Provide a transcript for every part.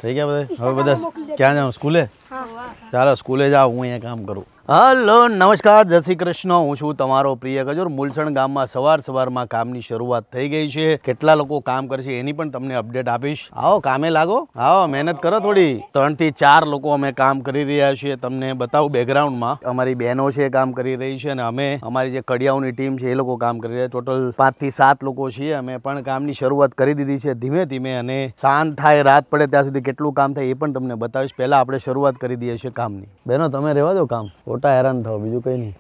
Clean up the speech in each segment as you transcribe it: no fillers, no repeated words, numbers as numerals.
થઈ ગયા બધા? હવે બધા ક્યાં જાઉં? સ્કૂલે? ચાલો સ્કૂલે જાઓ, હું અહીંયા કામ કરું. હલો નમસ્કાર, જય શ્રી કૃષ્ણ. હું છું તમારો પ્રિય ગજોર. મૂલસણ ગામમાં સવારમાં કામની શરૂઆત થઈ ગઈ છે. કેટલા લોકો કામ કરશે એની પણ તમને અપડેટ આપીશ. આવો કામે લાગો, આવો મહેનત કરો થોડી. 3 થી 4 લોકો અમે કામ કરી રહ્યા છીએ. તમને બતાવું બેકગ્રાઉન્ડમાં અમારી બહેનો છે કામ કરી રહી છે, અને અમે અમારી જે કડિયાઓની ટીમ છે એ લોકો કામ કરી રહ્યા. ટોટલ 5 થી 7 લોકો છીએ. અમે પણ કામની શરૂઆત કરી દીધી છે ધીમે ધીમે, અને સાંજ થાય રાત પડે ત્યાં સુધી કેટલું કામ થાય એ પણ તમને બતાવીશ. પહેલા આપણે શરૂઆત કરી દઈએ છીએ કામની. બહેનો તમે રહેવા દો કામ, ખોટા હેરાન થાવ, બીજું કંઈ નહીં.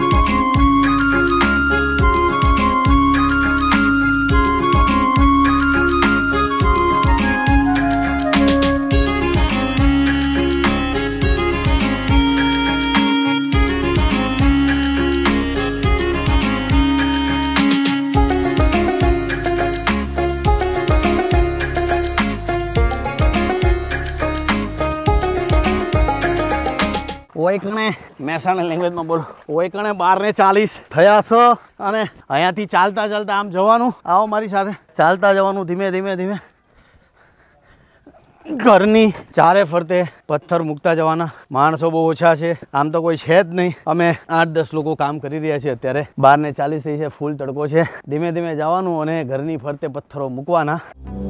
ઓય કણે મહેસાણા લેંગ્વેજમાં બોલો. ઓય કણે 12:40 થયા છો, અને અહીંયાથી ચાલતા ચાલતા આમ જવાનું. આવો મારી સાથે, ચાલતા જવાનું ધીમે ધીમે ધીમે. ઘરની ચારે ફરતે પથ્થર મૂકતા જવાના. માણસો બહુ ઓછા છે, આમ તો કોઈ છે જ નહીં. અમે 8-10 લોકો કામ કરી રહ્યા છીએ અત્યારે. 12:40 થઈ છે, ફૂલ તડકો છે. ધીમે ધીમે જવાનું અને ઘરની ફરતે પથ્થરો મૂકવાના.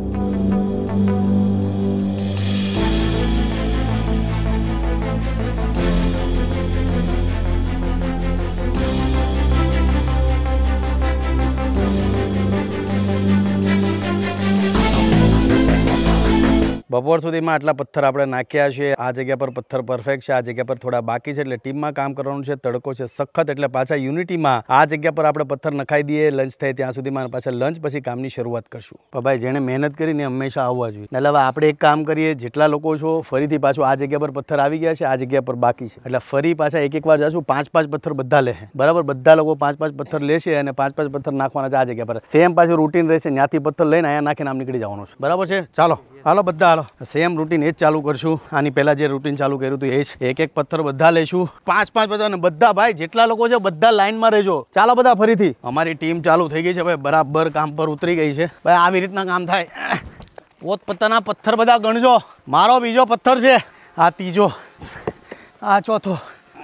બપોર સુધીમાં આટલા પથ્થર આપણે નાખ્યા છે. આ જગ્યા પર પથ્થર પરફેક્ટ છે, આ જગ્યા પર થોડા બાકી છે, એટલે ટીમમાં કામ કરવાનું છે. તડકો છે સખત, એટલે પાછા યુનિટીમાં આ જગ્યા પર આપણે પથ્થર નખાઈ દઈએ. લંચ થાય ત્યાં સુધીમાં, પાછા લંચ પછી કામની શરૂઆત કરશું. ભાઈ જેણે મહેનત કરીને હંમેશા આવવા જોઈએ. એટલે હવે આપણે એક કામ કરીએ, જેટલા લોકો છો ફરીથી પાછું આ જગ્યા પર પથ્થર આવી ગયા છે, આ જગ્યા પર બાકી છે, એટલે ફરી પાછા એક વાર જશું. 5-5 પથ્થર બધા લે, બરાબર? બધા લોકો 5-5 પથ્થર લેશે અને 5-5 પથ્થર નાખવાના છે આ જગ્યા પર. સેમ પાછું રૂટીન રહેશે. ત્યાંથી પથ્થર લઈને અહીંયા નાખીને આમ નીકળી જવાનું છે, બરાબર છે? ચાલો હાલો બધા હાલો, સેમ રૂટીન એ જ ચાલુ કરશું. આની પહેલા જે રૂટીન ચાલુ કર્યું હતું એ જ. એક પથ્થર બધા લેશું, 5-5 બધા, અને બધા ભાઈ જેટલા લોકો છે બધા લાઈનમાં રહેજો. ચાલો બધા ફરીથી. અમારી ટીમ ચાલુ થઈ ગઈ છે ભાઈ, બરાબર કામ પર ઉતરી ગઈ છે ભાઈ. આવી રીતના કામ થાય. પોતપોતાના પથ્થર બધા ગણજો. મારો બીજો પથ્થર છે, આ ત્રીજો, આ ચોથો,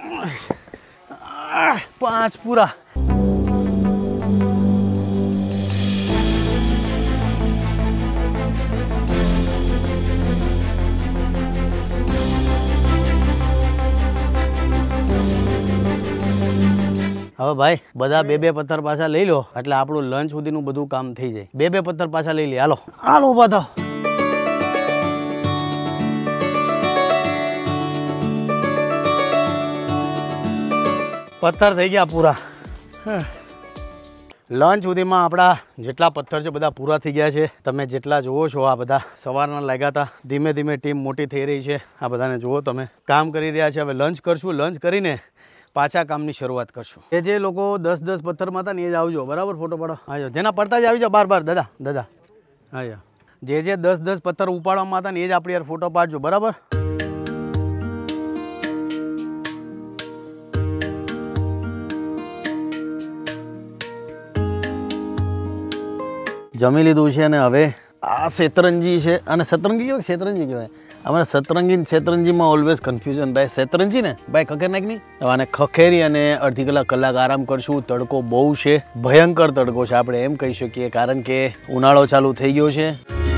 5 પૂરા. હવે ભાઈ બધા 2-2 પથ્થર પાછા લઈ લો, એટલે આપણું લંચ સુધીનું બધું કામ થઈ જાય. 2-2 પથ્થર પાછા લઈ લે. હાલો હાલો ઊભા થાવ. પથ્થર થઈ ગયા પૂરા. લંચ સુધીમાં આપણા જેટલા પથ્થર છે બધા પૂરા થઈ ગયા છે. તમે જેટલા જુઓ છો આ બધા સવારના લાગ્યા હતા. ધીમે ધીમે ટીમ મોટી થઈ રહી છે. આ બધાને જુઓ તમે કામ કરી રહ્યા છે. હવે લંચ કરશું. લંચ કરીને પાછા કામની શરૂઆત કરશું. એ જે લોકો 10-10 પથ્થરમાં હતા ને એ જ આવજો, બરાબર? ફોટો પાડો. આવજો, જેના પડતા જ આવી જાઓ. બાર દાદા આવજો. જે 10-10 પથ્થર ઉપાડવામાં હતા ને એ જ આપણે યાર ફોટો પાડજો, બરાબર? જમી લીધું છે, અને હવે આ શેતરંજી છે. અને શતરંગી કહેવાય, શેતરંજી કહેવાય. અમારે સતરંગી શેતરંજીમાં ઓલવેઝ કન્ફ્યુઝન ભાઈ. શેતરંજી ને ભાઈ ખખેર નાખ નહીં. આને ખખેરી અને અડધી કલાક આરામ કરશું. તડકો બહુ છે, ભયંકર તડકો છે આપણે એમ કહી શકીએ, કારણ કે ઉનાળો ચાલુ થઈ ગયો છે.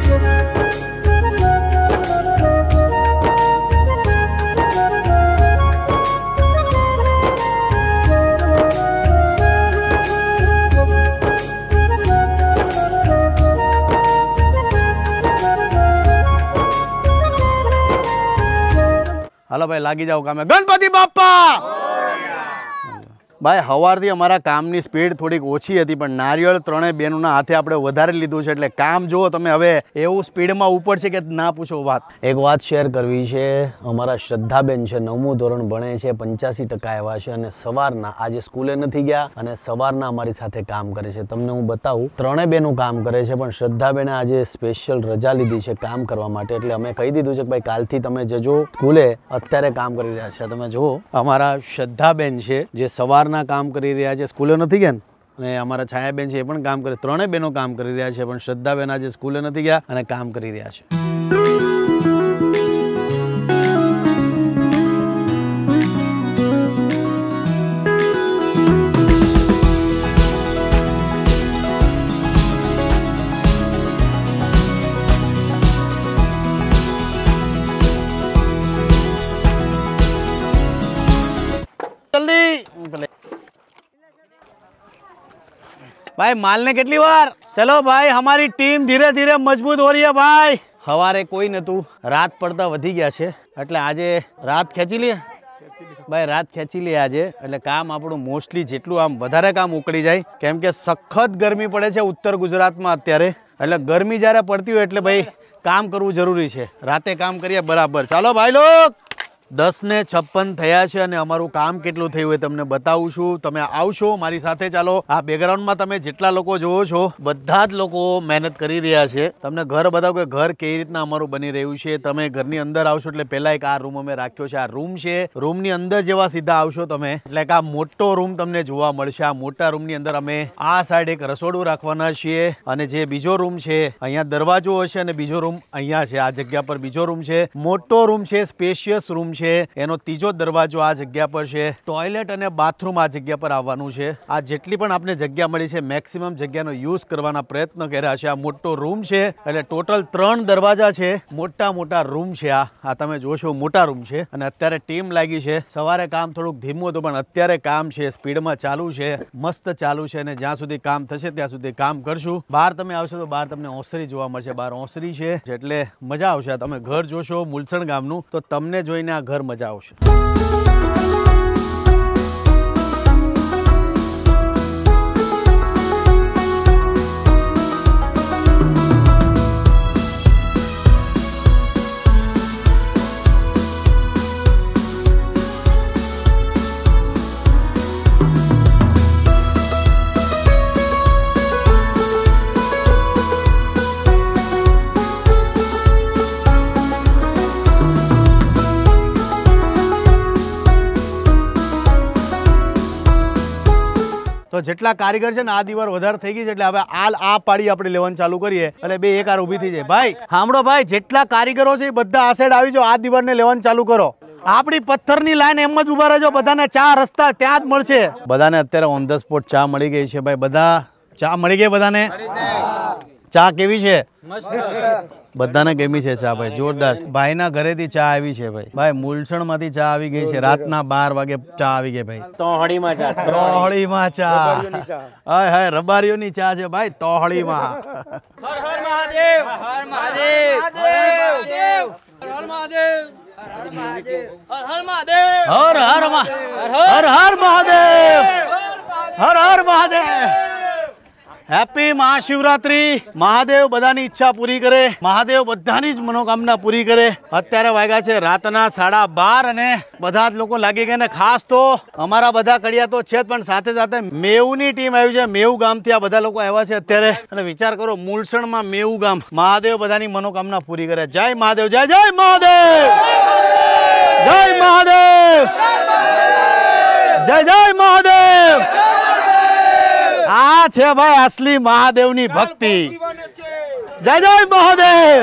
હાલો ભાઈ લાગી જાઓ કામે. ગણપતિ બાપ્પા. ભાઈ સવારથી અમારા કામની સ્પીડ થોડીક ઓછી હતી, પણ નારિયેળ 3 બહેનોના હાથે આપણે વધારે લીધું છે, એટલે કામ જુઓ તમે હવે એવું સ્પીડમાં ઉપર છે કે ના પૂછો વાત. એક વાત શેર કરવી છે. અમારા શ્રદ્ધાબેન છે, 9મું ધોરણ ભણે છે, 85% આવ્યા છે, અને સવારના આજે સ્કૂલે નથી ગયા, અને સવારના અમારી સાથે કામ કરે છે. તમને હું બતાવું, 3 બહેનો કામ કરે છે, પણ શ્રદ્ધાબેને આજે સ્પેશિયલ રજા લીધી છે કામ કરવા માટે. એટલે અમે કહી દીધું છે કે ભાઈ કાલથી તમે જજો સ્કૂલે. અત્યારે કામ કરી રહ્યા છે. તમે જુઓ અમારા શ્રદ્ધાબેન છે જે સવાર કામ કરી રહ્યા છે, સ્કૂલે નથી ગયા. અને અમારા છાયાબેન છે એ પણ કામ કરે. 3 બહેનો કામ કરી રહ્યા છે, પણ શ્રદ્ધાબેન આજે સ્કૂલે નથી ગયા અને કામ કરી રહ્યા છે. भाई मालने કેટલી વાર चलो भाई हमारी टीम धीरे धीरे मजबूत हो रही है भाई हवारे कोई नतु रात पड़ता वधी गया છે એટલે આજે રાત ખેંચી લે ભાઈ રાત ખેંચી લે આજે એટલે કામ આપણું મોસ્ટલી જેટલું આમ વધારે કામ ઉકળી જાય કેમ કે સખત ગરમી પડે છે ઉત્તર ગુજરાતમાં અત્યારે એટલે ગરમી જ્યારે પડતી હોય એટલે ભાઈ કામ કરવું જરૂરી છે રાતે કામ કરીએ બરાબર ચાલો ભાઈ લોગ 10:56 થયા છે અને અમારું કામ કેટલું થયું હોય તમને બતાવું છું તમે આવશો મારી સાથે ચાલો આ બેકગ્રાઉન્ડમાં તમે જેટલા લોકો જોવો છો બધા જ લોકો મહેનત કરી રહ્યા છે તમને ઘર બતાવો કે ઘર કેવી રીતના અમારું બની રહ્યું છે તમે ઘરની અંદર આવશો એટલે પહેલા એક આ રૂમ અમે રાખ્યો છે આ રૂમ છે રૂમની અંદર જેવા સીધા આવશો તમે એટલે કે આ મોટો રૂમ તમને જોવા મળશે આ મોટા રૂમની અંદર અમે આ સાઈડ એક રસોડું રાખવાના છીએ અને જે બીજો રૂમ છે અહીંયા દરવાજો હશે અને બીજો રૂમ અહીંયા છે આ જગ્યા પર બીજો રૂમ છે મોટો રૂમ છે સ્પેશિયસ રૂમ છે એનો ત્રીજો દરવાજો આ જગ્યા પર છે ટોયલેટ અને બાથરૂમ આ જગ્યા પર આવવાનું છે આ જેટલી પણ આપણે જગ્યા મળી છે મેક્સિમમ જગ્યાનો યુઝ કરવાના પ્રયત્ન કર્યા છે આ મોટો રૂમ છે એટલે ટોટલ 3 દરવાજા છે મોટા મોટા રૂમ છે આ તમે જોશો મોટા રૂમ છે અને અત્યારે ટીમ લાગી છે સવારે કામ થોડુંક ધીમું હતું પણ અત્યારે કામ છે સ્પીડમાં ચાલુ છે મસ્ત ચાલુ છે અને જ્યાં સુધી કામ થશે ત્યાં સુધી કામ કરશું બહાર તમે આવશો તો બહાર તમને ઓસરી જોવા મળશે બહાર ઓસરી છે એટલે મજા આવશે તમે ઘર જોશો મુલસણ ગામનું તો તમને જોઈને આ ઘર મજા આવશે તો જેટલા કારીગર છે ને આ દીવાર વધારે થઈ ગઈ છે એટલે હવે આ પાડી આપણે લેવાનું ચાલુ કરીએ એટલે બે એક હાર ઊભી થઈ જાય ભાઈ સાંભળો ભાઈ જેટલા કારીગરો છે એ બધા આ સાઈડ આવી જાઓ આ દીવારને લેવાનું ચાલુ કરો આપણી પથ્થરની લાઈન એમ જ ઉભા રહેજો બધાને ચા રસ્તા ત્યાં જ મળશે બધાને અત્યારે ઓન ધ સ્પોટ ચા મળી ગઈ છે ભાઈ બધા ચા મળી ગઈ બધાને ચા કેવી છે બધાને ગમી છે ચા ભાઈ જોરદાર ભાઈના ઘરેથી ચા આવી છે ભાઈ મુલસણ માંથી ચા આવી ગઈ છે રાતના 12 વાગે ચા આવી ગઈ ભાઈ તોહળીમાં ચા હાય હાય રબારીઓની ચા છે ભાઈ તોહળીમાં હર હર મહાદેવ હર મહાદેવ હર મહાદેવ હર હર મહાદેવ હર હર મહાદેવ હેપી મહાશિવરાત્રી મહાદેવ બધાની ઈચ્છા પૂરી કરે મહાદેવ બધાની જ મનોકામના પૂરી કરે અત્યારે વાગ્યા છે રાતના 12:30 અને બધા જ લોકો લાગી ગયા ને ખાસ તો અમારા બધા કડિયા તો છે પણ સાથે સાથે મેવુની ટીમ આવી છે મેવ ગામથી આ બધા લોકો આવ્યા છે અત્યારે અને વિચાર કરો મુલસણમાં મેવ ગામ મહાદેવ બધાની મનોકામના પૂરી કરે જય મહાદેવ જય જય મહાદેવ જય મહાદેવ જય જય મહાદેવ આ છે ભાઈ અસલી મહાદેવની ભક્તિ જય જય મહાદેવ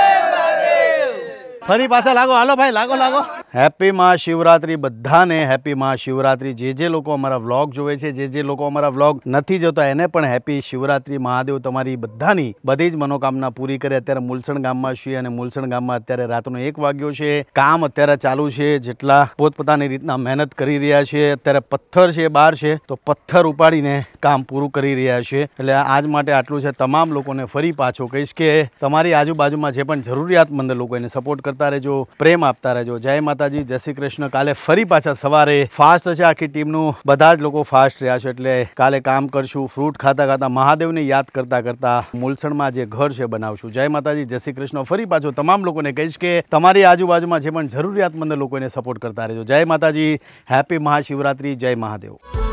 ફરી પાછા લાગો હાલો ભાઈ લાગો લાગો હેપી મહાશિવરાત્રી બધાને હેપી મહાશિવરાત્રી જે લોકો અમારા વ્લોગ જોવે છે જે લોકો અમારા વ્લોગ નથી જોતા એને પણ હેપી શિવરાત્રી મહાદેવ તમારી બધાની બધી જ મનોકામના પૂરી કરે અત્યારે મુલસણ ગામમાં છીએ અને મુલસણ ગામમાં અત્યારે રાતનો 1 વાગ્યો છે કામ અત્યારે ચાલુ છે જેટલા પોતપોતાની રીતના મહેનત કરી રહ્યા છે અત્યારે પથ્થર છે બહાર છે તો પથ્થર ઉપાડીને કામ પૂરું કરી રહ્યા છે એટલે આજ માટે આટલું છે તમામ લોકોને ફરી પાછો કહીશ કે તમારી આજુબાજુમાં જે પણ જરૂરિયાતમંદ લોકો એને સપોર્ટ કરતા રહેજો પ્રેમ આપતા રહેજો જય માતાજી જય શ્રી કૃષ્ણ કાલે ફરી પાછા સવારે ફાસ્ટ છે આખી ટીમનું બધા જ લોકો ફાસ્ટ રહ્યા છે એટલે કાલે કામ કરશું ફ્રૂટ ખાતા ખાતા મહાદેવને યાદ કરતા કરતા મુલસણમાં જે ઘર છે બનાવશું જય માતાજી જય શ્રી કૃષ્ણ ફરી પાછો તમામ લોકોને કહીશ કે તમારી આજુબાજુમાં જે પણ જરૂરિયાતમંદ લોકો એને સપોર્ટ કરતા રહેજો જય માતાજી હેપી મહાશિવરાત્રી જય મહાદેવ